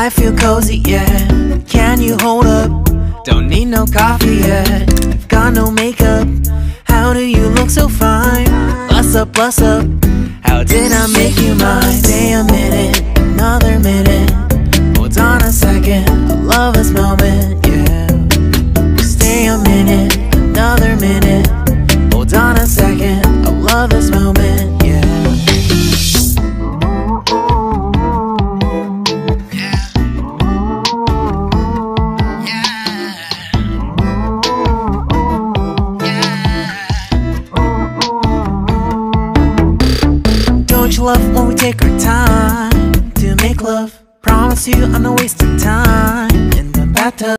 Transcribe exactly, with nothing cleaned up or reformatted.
I feel cozy, yeah. Can you hold up? Don't need no coffee yet. I've got no makeup. How do you look so fine? Bust up, bust up. How did I make you mine? Stay a minute, another minute. Hold on a second, I love this moment, yeah. Stay a minute, another minute. Hold on a second, I love this moment, yeah. Don't you love when we take our time to make love? Promise you I'm not wasting time.